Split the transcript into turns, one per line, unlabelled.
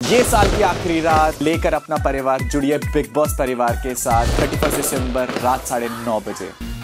ये साल की आखिरी रात लेकर अपना परिवार जुड़िए बिग बॉस परिवार के साथ 31 दिसंबर रात 9:30 बजे।